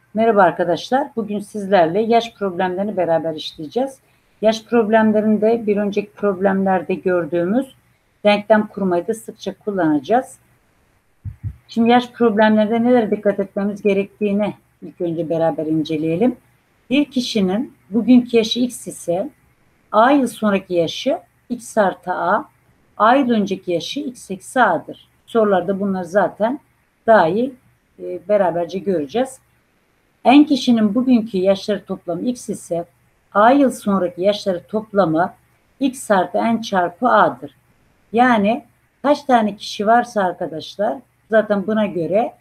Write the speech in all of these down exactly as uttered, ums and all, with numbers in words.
Merhaba arkadaşlar. Bugün sizlerle yaş problemlerini beraber işleyeceğiz. Yaş problemlerinde bir önceki problemlerde gördüğümüz denklem kurmayı da sıkça kullanacağız. Şimdi yaş problemlerinde nelere dikkat etmemiz gerektiğini ilk önce beraber inceleyelim. Bir kişinin bugünkü yaşı x ise a yıl sonraki yaşı x artı a, a yıl önceki yaşı x eksi a'dır. Sorularda bunları zaten daha iyi e, beraberce göreceğiz. N kişinin bugünkü yaşları toplamı x ise a yıl sonraki yaşları toplamı x artı n çarpı a'dır. Yani kaç tane kişi varsa arkadaşlar zaten buna göre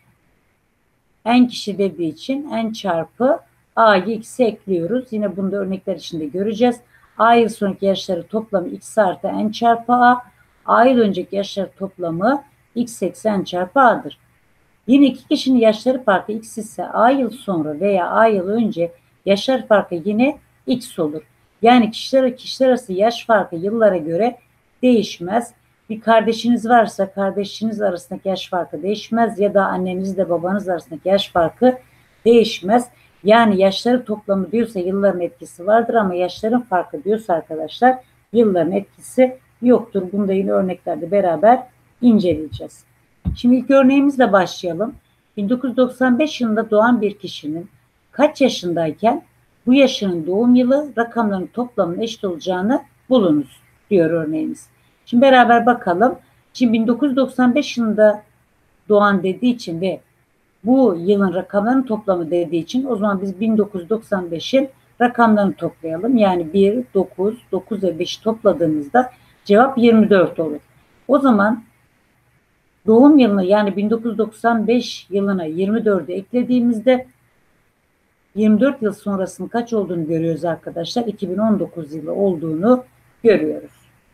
n kişi dediği için n çarpı a'yı x'e ekliyoruz. Yine bunu da örnekler içinde göreceğiz. A yıl sonraki yaşları toplamı x artı n çarpı a. A yıl önceki yaşları toplamı x eksi n çarpı a'dır. Yine iki kişinin yaşları farkı x ise a yıl sonra veya a yıl önce yaşlar farkı yine x olur. Yani kişiler kişiler arası yaş farkı yıllara göre değişmez. Bir kardeşiniz varsa kardeşiniz arasındaki yaş farkı değişmez ya da annenizle babanız arasındaki yaş farkı değişmez. Yani yaşları toplamı diyorsa yılların etkisi vardır ama yaşların farkı diyorsa arkadaşlar yılların etkisi yoktur. Bunu da yine örneklerde beraber inceleyeceğiz. Şimdi ilk örneğimizle başlayalım. bin dokuz yüz doksan beş yılında doğan bir kişinin kaç yaşındayken bu yaşının doğum yılı rakamların toplamının eşit olacağını bulunuz diyor örneğimiz. Şimdi beraber bakalım. Şimdi bin dokuz yüz doksan beş yılında doğan dediği için ve bu yılın rakamlarının toplamı dediği için o zaman biz bin dokuz yüz doksan beşin rakamlarını toplayalım. Yani bir, dokuz, dokuz ve beşi topladığımızda cevap yirmi dört olur. O zaman doğum yılını yani bin dokuz yüz doksan beş yılına yirmi dördü eklediğimizde yirmi dört yıl sonrasının kaç olduğunu görüyoruz arkadaşlar. iki bin on dokuz yılı olduğunu görüyoruz.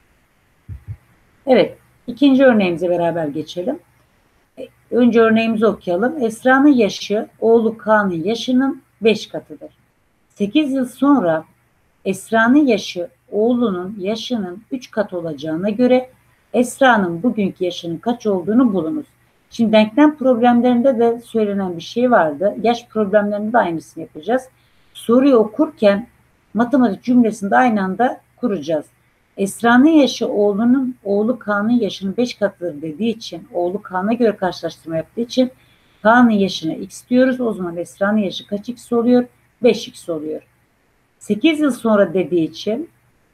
Evet, ikinci örneğimize beraber geçelim. Önce örneğimizi okuyalım. Esra'nın yaşı oğlu Kaan'ın yaşının beş katıdır. sekiz yıl sonra Esra'nın yaşı oğlunun yaşının üç katı olacağına göre Esra'nın bugünkü yaşının kaç olduğunu bulunuz. Şimdi denklem problemlerinde de söylenen bir şey vardı. Yaş problemlerinde de aynısını yapacağız. Soruyu okurken matematik cümlesini de aynı anda kuracağız. Esra'nın yaşı oğlunun oğlu Kaan'ın yaşının beş katıdır dediği için oğlu Kaan'a göre karşılaştırma yaptığı için Kaan'ın yaşına x diyoruz. O zaman Esra'nın yaşı kaç x oluyor? beş x oluyor. sekiz yıl sonra dediği için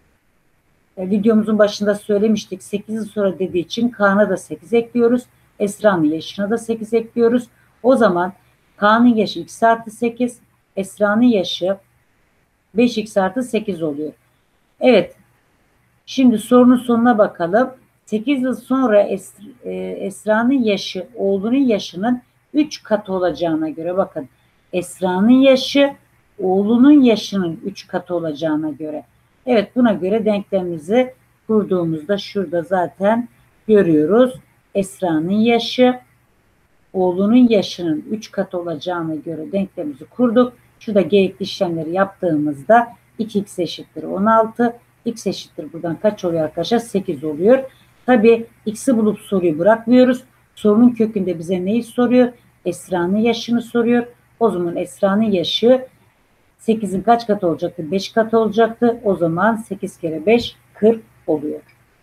e, videomuzun başında söylemiştik. sekiz yıl sonra dediği için Kaan'a da sekiz ekliyoruz. Esra'nın yaşına da sekiz ekliyoruz. O zaman Kaan'ın yaşı x artı sekiz, Esra'nın yaşı beş x artı sekiz oluyor. Evet. Şimdi sorunun sonuna bakalım. sekiz yıl sonra es, e, Esra'nın yaşı oğlunun yaşının üç katı olacağına göre bakın. Esra'nın yaşı oğlunun yaşının üç katı olacağına göre. Evet, buna göre denklemimizi kurduğumuzda şurada zaten görüyoruz. Esra'nın yaşı oğlunun yaşının üç katı olacağına göre denklemimizi kurduk. Şurada gerekli işlemleri yaptığımızda iki x eşittir on altı. X eşittir buradan kaç oluyor arkadaşlar? sekiz oluyor. Tabii x'i bulup soruyu bırakmıyoruz. Sorunun kökünde bize neyi soruyor? Esra'nın yaşını soruyor. O zaman Esra'nın yaşı sekizin kaç katı olacaktı? beş katı olacaktı. O zaman sekiz kere beş kırk oluyor.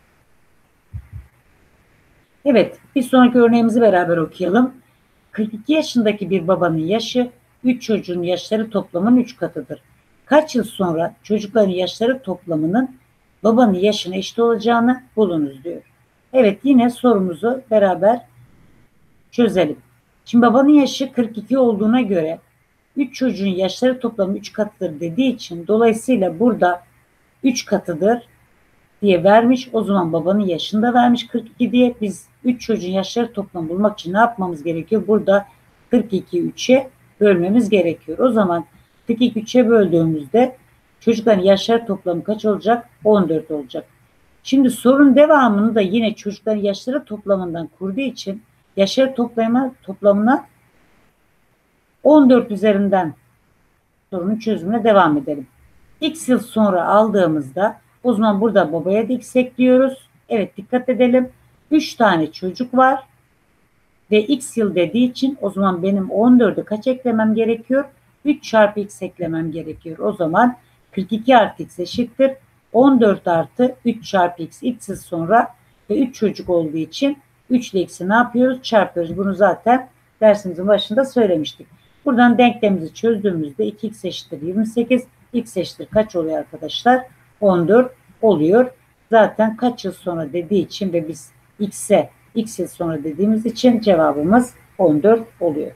Evet, bir sonraki örneğimizi beraber okuyalım. kırk iki yaşındaki bir babanın yaşı üç çocuğun yaşları toplamının üç katıdır. Kaç yıl sonra çocukların yaşları toplamının babanın yaşına eşit olacağını bulunuz diyor. Evet, yine sorumuzu beraber çözelim. Şimdi babanın yaşı kırk iki olduğuna göre üç çocuğun yaşları toplamı üç katıdır dediği için dolayısıyla burada üç katıdır diye vermiş. O zaman babanın yaşını da vermiş kırk iki diye. Biz üç çocuğun yaşları toplamı bulmak için ne yapmamız gerekiyor? Burada kırk iki üçe bölmemiz gerekiyor. O zaman kırk iki üçe böldüğümüzde çocukların yaşları toplamı kaç olacak? on dört olacak. Şimdi sorun devamını da yine çocukların yaşları toplamından kurduğu için yaşları toplamına, toplamına on dört üzerinden sorunun çözümüne devam edelim. X yıl sonra aldığımızda o zaman burada babaya da x ekliyoruz. Evet, dikkat edelim. üç tane çocuk var. Ve x yıl dediği için o zaman benim on dörde kaç eklemem gerekiyor? üç çarpı x eklemem gerekiyor. O zaman kırk iki artı x eşittir on dört artı üç çarpı x. X'iz sonra ve üç çocuk olduğu için üç ile x'i ne yapıyoruz? Çarpıyoruz. Bunu zaten dersimizin başında söylemiştik. Buradan denklemimizi çözdüğümüzde iki x eşittir yirmi sekiz. X eşittir kaç oluyor arkadaşlar? on dört oluyor. Zaten kaç yıl sonra dediği için ve biz x'e x yıl sonra dediğimiz için cevabımız on dört oluyor.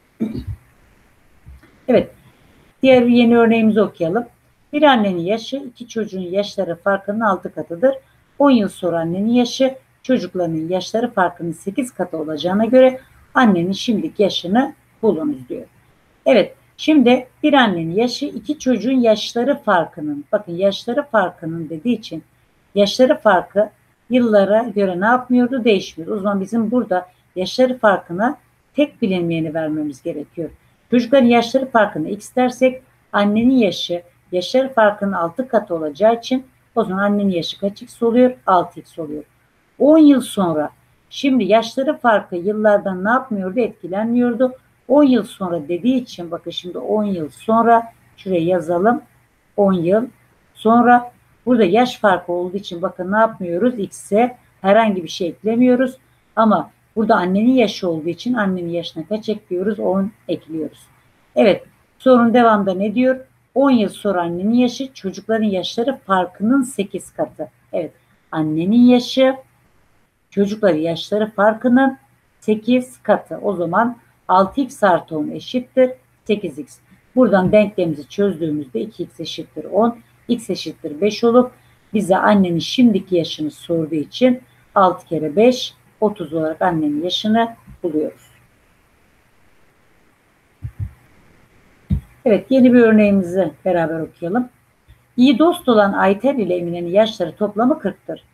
Evet. Diğer bir yeni örneğimizi okuyalım. Bir annenin yaşı iki çocuğun yaşları farkının altı katıdır. on yıl sonra annenin yaşı çocuklarının yaşları farkının sekiz katı olacağına göre annenin şimdiki yaşını bulunuz diyor. Evet, şimdi bir annenin yaşı iki çocuğun yaşları farkının, bakın yaşları farkının dediği için yaşları farkı yıllara göre ne yapmıyordu? Değişmiyor. O zaman bizim burada yaşları farkına tek bilinmeyeni vermemiz gerekiyor. Çocukların yaşları farkını x dersek annenin yaşı yaşları farkının altı katı olacağı için o zaman annenin yaşı kaç x oluyor? altı x oluyor. on yıl sonra şimdi yaşları farkı yıllardan ne yapmıyordu? Etkilenmiyordu. on yıl sonra dediği için bakın şimdi on yıl sonra şuraya yazalım. on yıl sonra burada yaş farkı olduğu için bakın ne yapmıyoruz? X'e herhangi bir şey eklemiyoruz. Ama burada annenin yaşı olduğu için annenin yaşına kaç ekliyoruz? on ekliyoruz. Evet, sorunun devamında ne diyor? on yıl sonra annenin yaşı çocukların yaşları farkının sekiz katı. Evet, annenin yaşı çocukların yaşları farkının sekiz katı. O zaman altı x artı on eşittir sekiz x. Buradan denklemimizi çözdüğümüzde iki x eşittir on, x eşittir beş olup bize annenin şimdiki yaşını sorduğu için altı kere beş, otuz olarak annenin yaşını buluyoruz. Evet, yeni bir örneğimizi beraber okuyalım. İyi dost olan Ayten ile Emine'nin yaşları toplamı kırktır.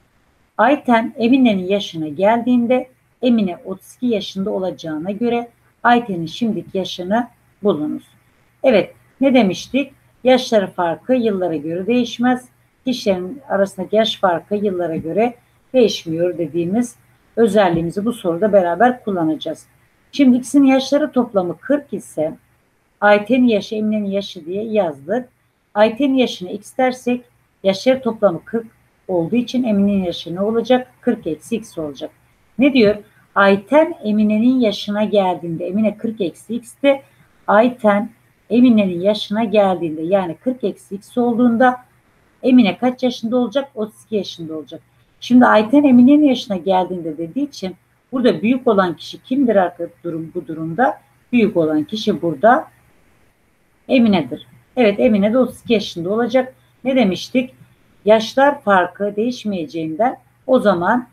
Ayten Emine'nin yaşına geldiğinde Emine otuz iki yaşında olacağına göre Ayten'in şimdiki yaşını bulunuz. Evet, ne demiştik? Yaşları farkı yıllara göre değişmez. Kişilerin arasındaki yaş farkı yıllara göre değişmiyor dediğimiz özelliğimizi bu soruda beraber kullanacağız. Şimdi ikisinin yaşları toplamı kırk ise Ayten'in yaşı Emine'nin yaşı diye yazdık. Ayten'in yaşını x dersek yaşları toplamı kırk olduğu için Emine'nin yaşı ne olacak? kırk eksi x olacak. Ne diyor? Ayten Emine'nin yaşına geldiğinde Emine kırk eksi x'te Ayten Emine'nin yaşına geldiğinde yani kırk eksi x olduğunda Emine kaç yaşında olacak? otuz iki yaşında olacak. Şimdi Ayten Emine'nin yaşına geldiğinde dediği için burada büyük olan kişi kimdir arkadaşlar durum, bu durumda? Büyük olan kişi burada Emine'dir. Evet, Emine de otuz iki yaşında olacak. Ne demiştik? Yaşlar farkı değişmeyeceğinden o zaman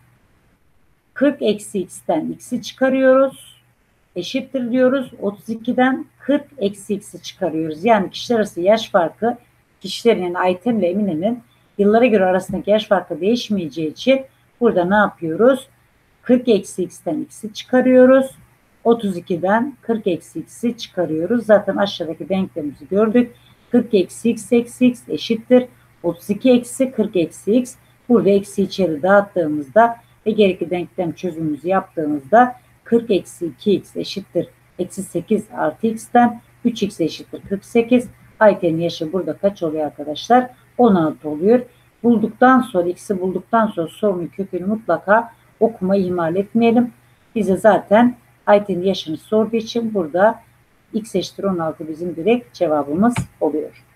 kırk eksi x'ten x'i çıkarıyoruz. Eşittir diyoruz. otuz ikiden kırk eksi x'i çıkarıyoruz. Yani kişiler arası yaş farkı kişilerin Ayten ile Emine'nin yıllara göre arasındaki yaş farkı değişmeyeceği için burada ne yapıyoruz? kırk eksi x'ten x'i çıkarıyoruz. otuz ikiden kırk eksi x'i çıkarıyoruz. Zaten aşağıdaki denklemimizi gördük. kırk eksi x eksi x eşittir otuz iki eksi kırk eksi x. Burada eksi içeri dağıttığımızda ve gerekli denklem çözümümüzü yaptığımızda kırk eksi iki x eşittir eksi sekiz artı x'ten üç x eşittir kırk sekiz. Ayten'in yaşı burada kaç oluyor arkadaşlar? on altı oluyor. Bulduktan sonra x'i bulduktan sonra sorunun kökünü mutlaka okuma ihmal etmeyelim. Bize zaten Ayten'in yaşını sorduğu için burada x eşittir on altı bizim direkt cevabımız oluyor.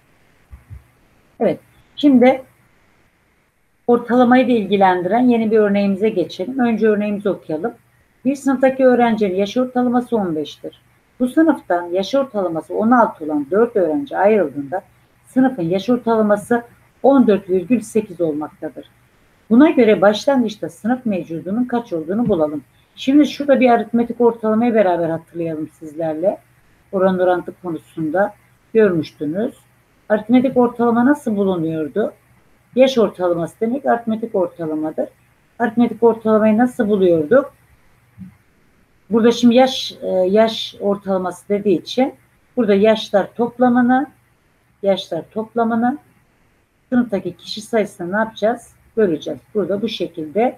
Evet. Şimdi ortalamayı da ilgilendiren yeni bir örneğimize geçelim. Önce örneğimizi okuyalım. Bir sınıftaki öğrencinin yaş ortalaması on beş'tir. Bu sınıftan yaş ortalaması on altı olan dört öğrenci ayrıldığında sınıfın yaş ortalaması on dört virgül sekiz olmaktadır. Buna göre başlangıçta sınıf mevcudunun kaç olduğunu bulalım. Şimdi şurada bir aritmetik ortalamayı beraber hatırlayalım sizlerle. Oran orantı konusunda görmüştünüz. Aritmetik ortalama nasıl bulunuyordu? Yaş ortalaması demek aritmetik ortalamadır. Aritmetik ortalamayı nasıl buluyorduk? Burada şimdi yaş yaş ortalaması dediği için burada yaşlar toplamını yaşlar toplamını sınıftaki kişi sayısını ne yapacağız? Böleceğiz. Burada bu şekilde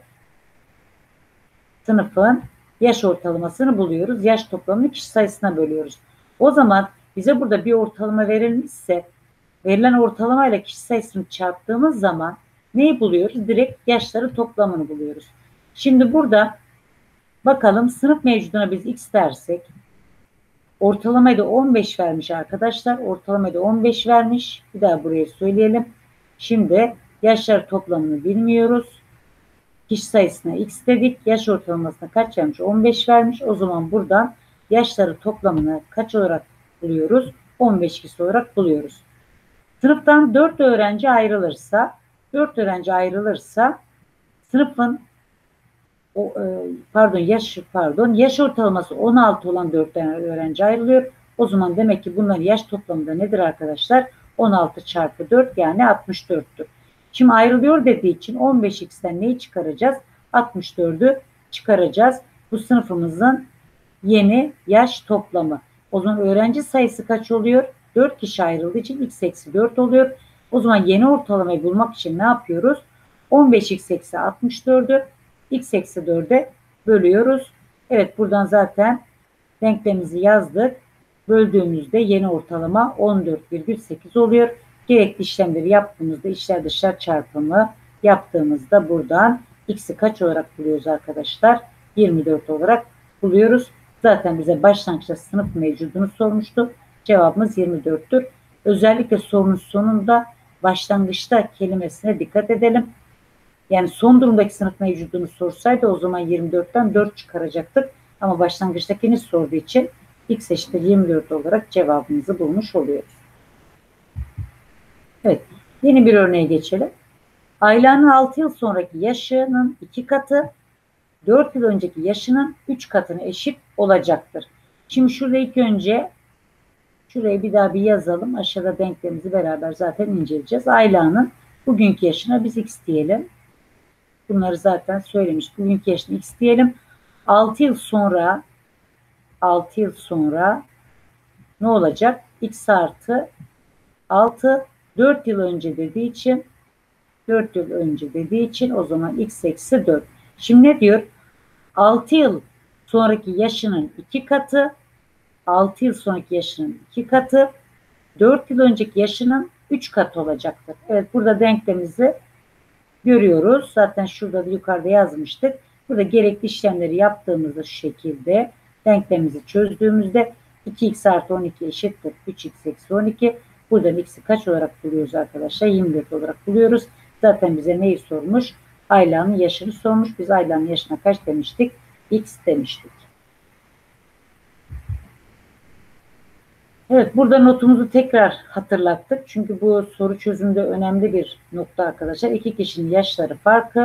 sınıfın yaş ortalamasını buluyoruz. Yaş toplamını kişi sayısına bölüyoruz. O zaman bize burada bir ortalama verilmişse verilen ortalamayla kişi sayısını çarptığımız zaman neyi buluyoruz? Direkt yaşları toplamını buluyoruz. Şimdi burada bakalım sınıf mevcuduna biz x dersek ortalamayı da on beş vermiş arkadaşlar. Ortalamayı da on beş vermiş. Bir daha buraya söyleyelim. Şimdi yaşlar toplamını bilmiyoruz. Kişi sayısına x dedik. Yaş ortalamasına kaç vermiş? on beş vermiş. O zaman buradan yaşları toplamını kaç olarak buluyoruz? on beş kişi olarak buluyoruz. Sınıftan dört öğrenci ayrılırsa, dört öğrenci ayrılırsa sınıfın o, pardon yaş pardon yaş ortalaması on altı olan dört tane öğrenci ayrılıyor. O zaman demek ki bunların yaş toplamı da nedir arkadaşlar? on altı çarpı dört yani altmış dörttür. Şimdi ayrılıyor dediği için on beş x'ten neyi çıkaracağız? altmış dördü çıkaracağız. Bu sınıfımızın yeni yaş toplamı. O zaman öğrenci sayısı kaç oluyor? dört kişi ayrıldığı için x eksi dört oluyor. O zaman yeni ortalamayı bulmak için ne yapıyoruz? on beş x eksi altmış dördü x eksi dörde bölüyoruz. Evet buradan zaten denklemimizi yazdık. Böldüğümüzde yeni ortalama on dört virgül sekiz oluyor. Gerekli işlemleri yaptığımızda içler dışlar çarpımı yaptığımızda buradan x'i kaç olarak buluyoruz arkadaşlar? yirmi dört olarak buluyoruz. Zaten bize başlangıçta sınıf mevcudunu sormuştu. Cevabımız yirmi dörttür. Özellikle sorunun sonunda başlangıçta kelimesine dikkat edelim. Yani son durumdaki sınıf mevcudunu sorsaydı o zaman yirmi dörtten dört çıkaracaktık. Ama başlangıçtakini sorduğu için x eşittir yirmi dört olarak cevabımızı bulmuş oluyoruz. Evet. Yeni bir örneğe geçelim. Ayla'nın altı yıl sonraki yaşının iki katı dört yıl önceki yaşının üç katına eşit olacaktır. Şimdi şurada ilk önce şurayı bir daha bir yazalım. Aşağıda denklemimizi beraber zaten inceleyeceğiz. Ayla'nın bugünkü yaşına biz x diyelim. Bunları zaten söylemiş. Bugünkü yaşına x diyelim. altı yıl sonra altı yıl sonra ne olacak? X artı altı dört yıl önce dediği için dört yıl önce dediği için o zaman x eksi dört. Şimdi ne diyor? altı yıl sonraki yaşının iki katı altı yıl sonraki yaşının iki katı dört yıl önceki yaşının üç katı olacaktır. Evet burada denklemimizi görüyoruz. Zaten şurada da yukarıda yazmıştık. Burada gerekli işlemleri yaptığımızda şu şekilde denklemimizi çözdüğümüzde iki x artı on iki eşittir üç x eksi on iki. Buradan x'i kaç olarak buluyoruz arkadaşlar? yirmi dört olarak buluyoruz. Zaten bize neyi sormuş? Ayla'nın yaşını sormuş. Biz Ayla'nın yaşına kaç demiştik? X demiştik. Evet burada notumuzu tekrar hatırlattık. Çünkü bu soru çözümünde önemli bir nokta arkadaşlar. İki kişinin yaşları farkı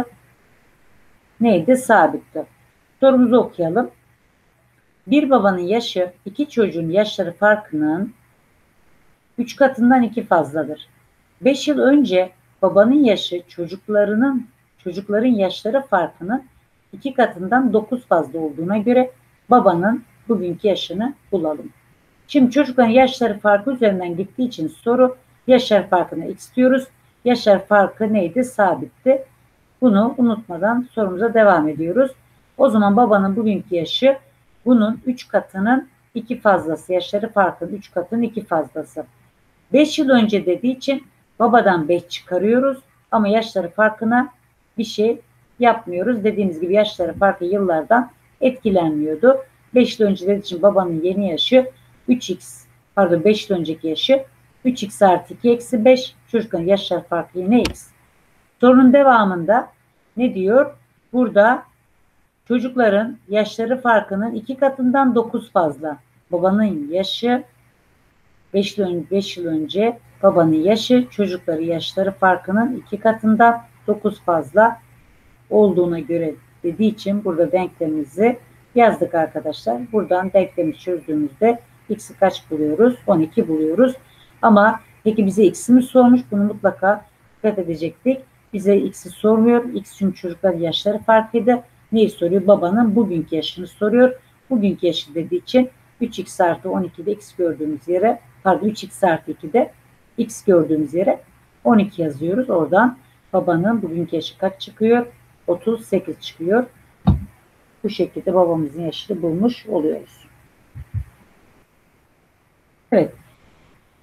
neydi? Sabitti. Sorumuzu okuyalım. Bir babanın yaşı iki çocuğun yaşları farkının üç katından iki fazladır. beş yıl önce babanın yaşı çocuklarının çocukların yaşları farkının iki katından dokuz fazla olduğuna göre babanın bugünkü yaşını bulalım. Şimdi çocukların yaşları farkı üzerinden gittiği için soru yaşlar farkını x diyoruz. Yaşlar farkı neydi? Sabitti. Bunu unutmadan sorumuza devam ediyoruz. O zaman babanın bugünkü yaşı bunun üç katının iki fazlası. Yaşları farkının üç katının iki fazlası. beş yıl önce dediği için babadan beş çıkarıyoruz. Ama yaşları farkına bir şey yapmıyoruz. Dediğimiz gibi yaşları farkı yıllardan etkilenmiyordu. beş yıl önce dediği için babanın yeni yaşı üç x pardon beş yıl önceki yaşı üç x artı iki eksi beş. Çocukların yaşları farkı yine x. Sorunun devamında ne diyor? Burada çocukların yaşları farkının iki katından dokuz fazla. Babanın yaşı beş yıl, beş yıl önce babanın yaşı çocukları yaşları farkının iki katından dokuz fazla olduğuna göre dediği için burada denklemimizi yazdık arkadaşlar. Buradan denklemi çözdüğümüzde x'i kaç buluyoruz? on iki buluyoruz. Ama peki bize x'i mi sormuş? Bunu mutlaka dikkat edecektik. Bize x'i sormuyor. X çünkü çocukların yaşları farklıydı. Neyi soruyor? Babanın bugünkü yaşını soruyor. Bugünkü yaşı dediği için üç x artı on iki'de x gördüğümüz yere pardon üç x artı iki'de x gördüğümüz yere on iki yazıyoruz. Oradan babanın bugünkü yaşı kaç çıkıyor? otuz sekiz çıkıyor. Bu şekilde babamızın yaşını bulmuş oluyoruz. Evet.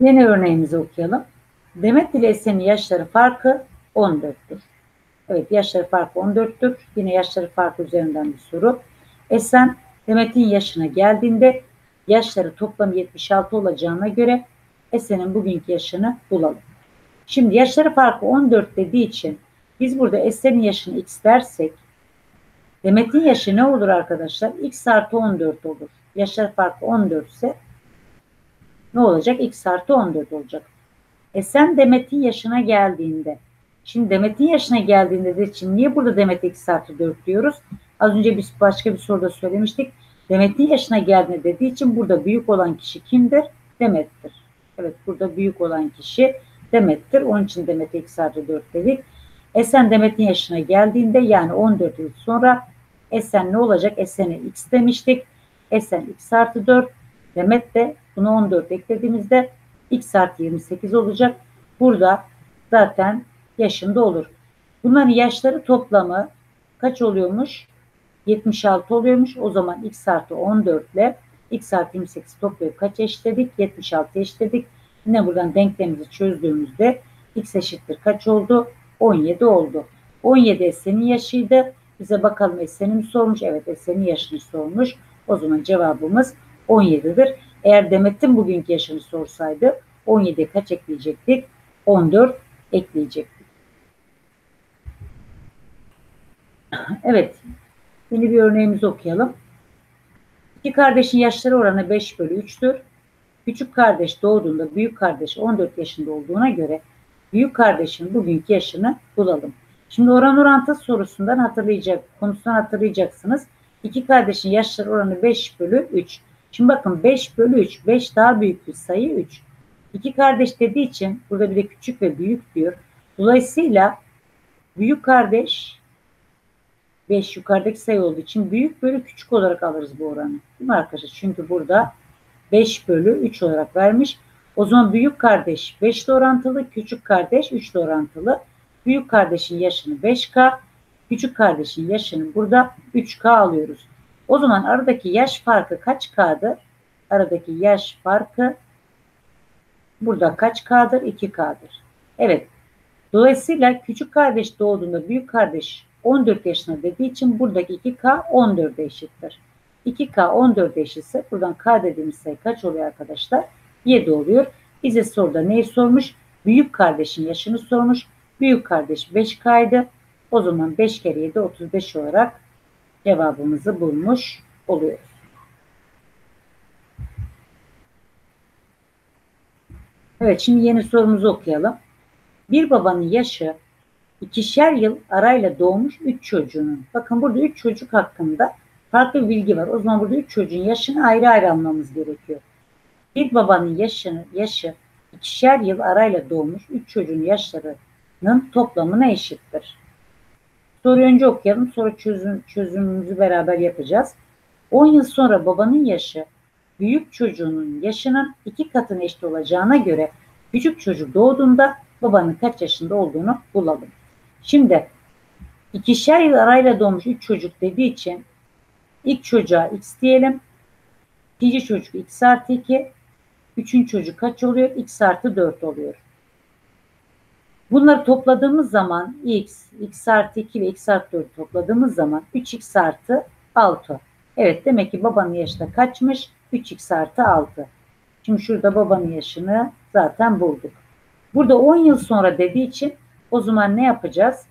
Yeni örneğimizi okuyalım. Demet ile Esen'in yaşları farkı on dörttür. Evet, yaşları farkı on dörttür. Yine yaşları farkı üzerinden bir soru. Esen Demet'in yaşına geldiğinde yaşları toplam yetmiş altı olacağına göre Esen'in bugünkü yaşını bulalım. Şimdi yaşları farkı on dört dediği için biz burada Esen'in yaşını x dersek Demet'in yaşı ne olur arkadaşlar? X artı on dört olur. Yaşları farkı on dört ise ne olacak? X artı on dört olacak. Esen Demet'in yaşına geldiğinde, şimdi Demet'in yaşına geldiğinde de için niye burada Demet X artı dört diyoruz? Az önce biz başka bir soruda söylemiştik. Demet'in yaşına geldiğinde dediği için burada büyük olan kişi kimdir? Demet'tir. Evet, burada büyük olan kişi Demet'tir. Onun için Demet X artı dört dedik. Esen Demet'in yaşına geldiğinde yani on dört yıl sonra Esen ne olacak? Esen'e X demiştik. Esen X artı dört. Demet de bunu on dört eklediğimizde X artı yirmi sekiz olacak. Burada zaten yaşında olur. Bunların yaşları toplamı kaç oluyormuş? yetmiş altı oluyormuş. O zaman X artı on dört ile X artı yirmi sekiz toplayıp kaç eşitledik? yetmiş altı eşitledik. Yine buradan denklemimizi çözdüğümüzde X eşittir kaç oldu? on yedi oldu. on yedi Esen'in yaşıydı. Bize bakalım Esen'i mi sormuş? Evet, Esen'in yaşını sormuş. O zaman cevabımız on yedidir. Eğer Demet'in bugünkü yaşını sorsaydı on yediye kaç ekleyecektik? on dört ekleyecektik. Evet. Yeni bir örneğimizi okuyalım. İki kardeşin yaşları oranı beş bölü üçtür. Küçük kardeş doğduğunda büyük kardeş on dört yaşında olduğuna göre büyük kardeşin bugünkü yaşını bulalım. Şimdi oran orantı sorusundan hatırlayacak, konusundan hatırlayacaksınız. İki kardeşin yaşları oranı beş bölü üç. Şimdi bakın beş bölü üç, beş daha büyük bir sayı üç. İki kardeş dediği için burada bir de küçük ve büyük diyor. Dolayısıyla büyük kardeş beş yukarıdaki sayı olduğu için büyük bölü küçük olarak alırız bu oranı. Değil mi arkadaşlar? Çünkü burada beş bölü üç olarak vermiş. O zaman büyük kardeş beş ile orantılı, küçük kardeş üç ile orantılı. Büyük kardeşin yaşını beş K, küçük kardeşin yaşını burada üç K alıyoruz. O zaman aradaki yaş farkı kaç K'dır? Aradaki yaş farkı burada kaç K'dır? iki K'dır. Evet. Dolayısıyla küçük kardeş doğduğunda büyük kardeş on dört yaşına dediği için buradaki iki K on dörde eşittir. iki K on dörde eşitse buradan K dediğimiz sayı kaç oluyor arkadaşlar? yedi oluyor. Bize soruda neyi sormuş? Büyük kardeşin yaşını sormuş. Büyük kardeş beş K'ydı. O zaman beş kere yedi otuz beş olarak cevabımızı bulmuş oluyoruz. Evet, şimdi yeni sorumuzu okuyalım. Bir babanın yaşı ikişer yıl arayla doğmuş üç çocuğunun. Bakın burada üç çocuk hakkında farklı bir bilgi var. O zaman burada üç çocuğun yaşını ayrı ayrı almamız gerekiyor. Bir babanın yaşını, yaşı ikişer yıl arayla doğmuş üç çocuğun yaşlarının toplamına eşittir. Soruyu önce okuyalım, sonra çözüm, çözümümüzü beraber yapacağız. on yıl sonra babanın yaşı büyük çocuğunun yaşının iki katına eşit olacağına göre küçük çocuk doğduğunda babanın kaç yaşında olduğunu bulalım. Şimdi ikişer yıl arayla doğmuş üç çocuk dediği için ilk çocuğa x diyelim. İkinci çocuk x artı iki. Üçüncü çocuk kaç oluyor? X artı dört oluyor. Bunları topladığımız zaman x, x artı iki ve x artı dört topladığımız zaman üç x artı altı. Evet, demek ki babanın yaşı da kaçmış? üç x artı altı. Şimdi şurada babanın yaşını zaten bulduk. Burada on yıl sonra dediği için o zaman ne yapacağız?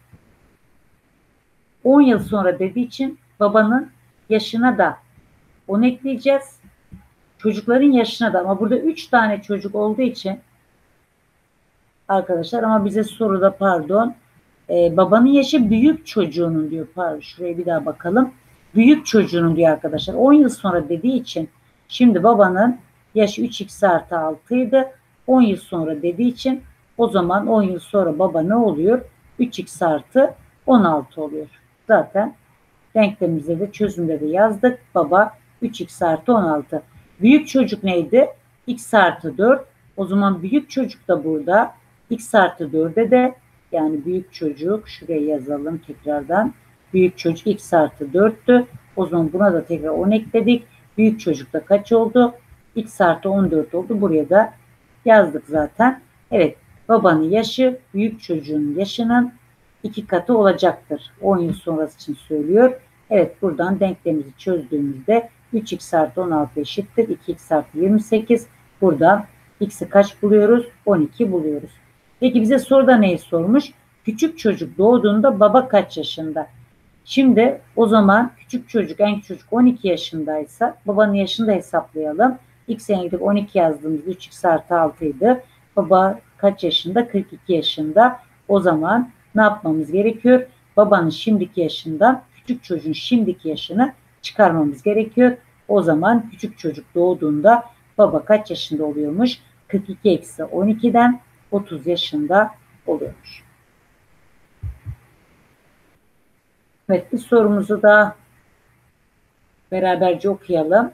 on yıl sonra dediği için babanın yaşına da on ekleyeceğiz. Çocukların yaşına da, ama burada üç tane çocuk olduğu için arkadaşlar, ama bize soruda pardon e, babanın yaşı büyük çocuğunun diyor. Pardon, şuraya bir daha bakalım. Büyük çocuğunun diyor arkadaşlar. on yıl sonra dediği için şimdi babanın yaşı üç x artı altı idi. on yıl sonra dediği için o zaman on yıl sonra baba ne oluyor? üç x artı on altı oluyor. Zaten denklemimizde de çözümde de yazdık. Baba üç x artı on altı. Büyük çocuk neydi? X artı dört. O zaman büyük çocuk da burada. X artı dörde de, yani büyük çocuk, şuraya yazalım tekrardan. Büyük çocuk X artı dörttü. O zaman buna da tekrar on ekledik. Büyük çocuk da kaç oldu? X artı on dört oldu. Buraya da yazdık zaten. Evet, babanın yaşı büyük çocuğun yaşının iki katı olacaktır. on yıl sonrası için söylüyor. Evet, buradan denklemimizi çözdüğümüzde üç x artı on altı eşittir iki x artı yirmi sekiz. Burada x'i kaç buluyoruz? on iki buluyoruz. Peki bize soruda neyi sormuş? Küçük çocuk doğduğunda baba kaç yaşında? Şimdi o zaman küçük çocuk, en küçük çocuk on iki yaşındaysa babanın yaşını da hesaplayalım. X'e gidip on iki yazdığımızda üç x artı altı idi. Baba kaç yaşında? kırk iki yaşında. O zaman ne yapmamız gerekiyor? Babanın şimdiki yaşından küçük çocuğun şimdiki yaşını çıkarmamız gerekiyor. O zaman küçük çocuk doğduğunda baba kaç yaşında oluyormuş? kırk iki eksi on ikiden otuz yaşında oluyormuş. Evet, bir sorumuzu da beraberce okuyalım.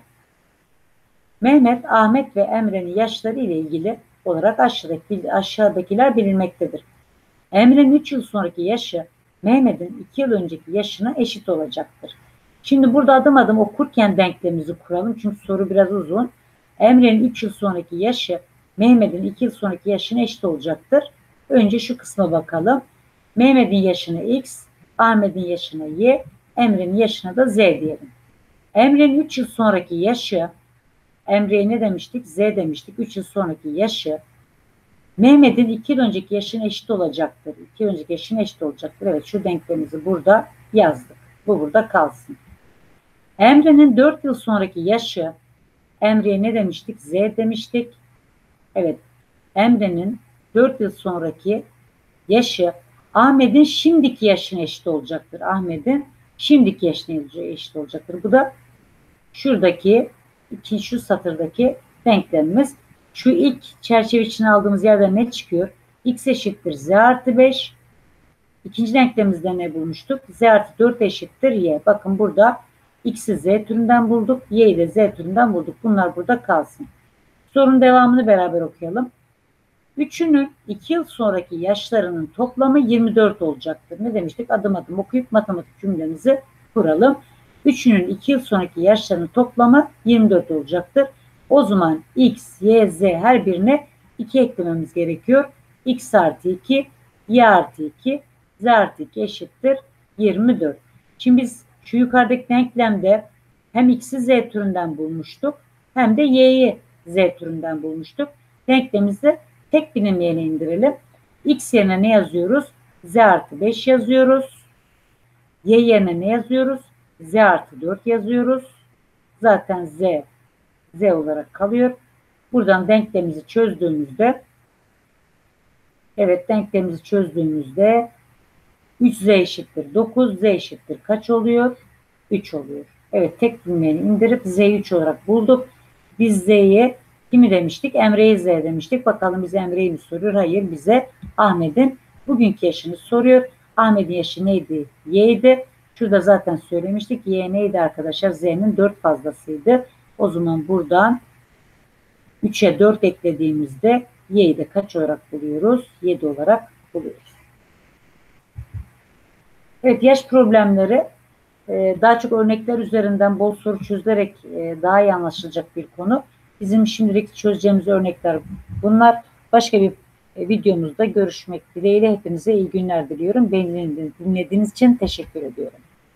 Mehmet, Ahmet ve Emre'nin yaşları ile ilgili olarak aşağıdaki, aşağıdakiler bilinmektedir. Emre'nin üç yıl sonraki yaşı Mehmet'in iki yıl önceki yaşına eşit olacaktır. Şimdi burada adım adım okurken denklemimizi kuralım. Çünkü soru biraz uzun. Emre'nin üç yıl sonraki yaşı Mehmet'in iki yıl sonraki yaşına eşit olacaktır. Önce şu kısma bakalım. Mehmet'in yaşına x, Ahmet'in yaşına y, Emre'nin yaşına da z diyelim. Emre'nin üç yıl sonraki yaşı, Emre'ye ne demiştik? Z demiştik. üç yıl sonraki yaşı Mehmet'in iki yıl önceki yaşına eşit olacaktır. iki yıl önceki yaşına eşit olacaktır. Evet, şu denklemimizi burada yazdık. Bu burada kalsın. Emre'nin dört yıl sonraki yaşı, Emre'ye ne demiştik? Z demiştik. Evet, Emre'nin dört yıl sonraki yaşı Ahmet'in şimdiki yaşına eşit olacaktır. Ahmet'in şimdiki yaşına eşit olacaktır. Bu da şuradaki iki, şu satırdaki denklemimiz. Şu ilk çerçeve içine aldığımız yerden ne çıkıyor? X eşittir Z artı beş. İkinci denklemimizde ne bulmuştuk? Z artı dört eşittir Y. Bakın burada X'i Z türünden bulduk. Y'yi de Z türünden bulduk. Bunlar burada kalsın. Sorunun devamını beraber okuyalım. Üçünün iki yıl sonraki yaşlarının toplamı yirmi dört olacaktır. Ne demiştik? Adım adım okuyup matematik cümlemizi kuralım. Üçünün iki yıl sonraki yaşlarının toplamı yirmi dört olacaktır. O zaman x, y, z her birine iki eklememiz gerekiyor. X artı iki, y artı iki, z artı iki eşittir yirmi dört. Şimdi biz şu yukarıdaki denklemde hem x'i z türünden bulmuştuk hem de y'yi z türünden bulmuştuk. Denklemimizi tek birim yerine indirelim. X yerine ne yazıyoruz? Z artı beş yazıyoruz. Y yerine ne yazıyoruz? Z artı dört yazıyoruz. Zaten Z, Z olarak kalıyor. Buradan denklemimizi çözdüğümüzde, evet denklemimizi çözdüğümüzde üç z eşittir dokuz, z eşittir kaç oluyor? üç oluyor. Evet, tek birimleri indirip z'yi üç olarak bulduk. Biz z'ye kimi demiştik? Emre'ye z demiştik. Bakalım bize Emre'yi mi soruyor? Hayır, bize Ahmet'in bugünkü yaşını soruyor. Ahmet'in yaşı neydi? Y'ydi. Şurada zaten söylemiştik. Y neydi arkadaşlar? Z'nin dört fazlasıydı. O zaman buradan üçe dört eklediğimizde y'yi de kaç olarak buluyoruz? yedi olarak buluyoruz. Evet, yaş problemleri daha çok örnekler üzerinden bol soru çözülerek daha iyi anlaşılacak bir konu. Bizim şimdilik çözeceğimiz örnekler bunlar. Başka bir videomuzda görüşmek dileğiyle hepinize iyi günler diliyorum. Beni dinlediğiniz için teşekkür ediyorum.